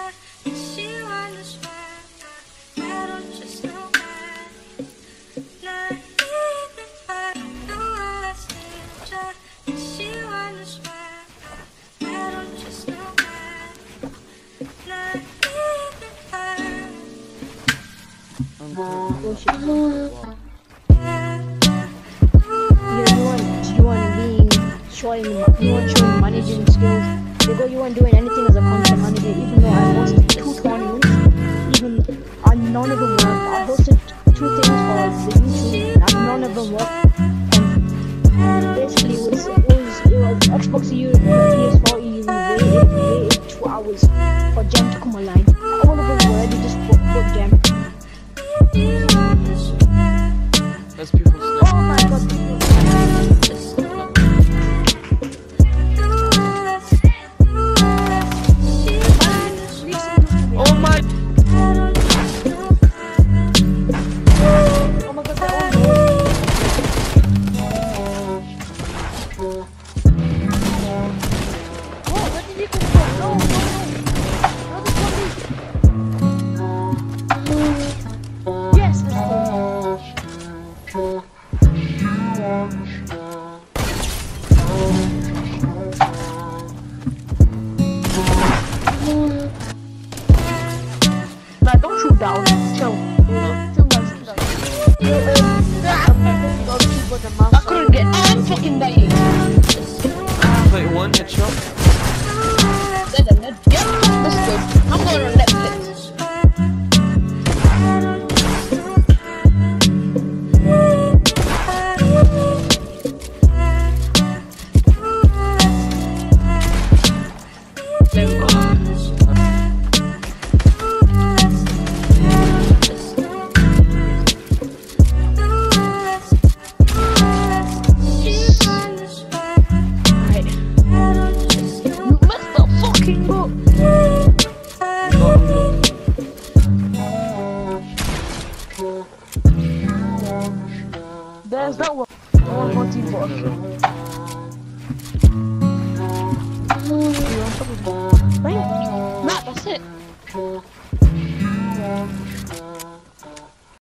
You weren't showing managing skills. You weren't doing anything as a content manager, even though I hosted 2 tournaments. None of them worked. I hosted 2 things for the YouTube, and none of them worked. And basically, it was Xbox Europe, PS4. We waited 2 hours for Gem to come online. All of them were ready, just put Gem. That's people's name. Oh my god. I couldn't get. I'm fucking dying. Wait, 1 headshot. Get this good. I'm going on Netflix. Let's go.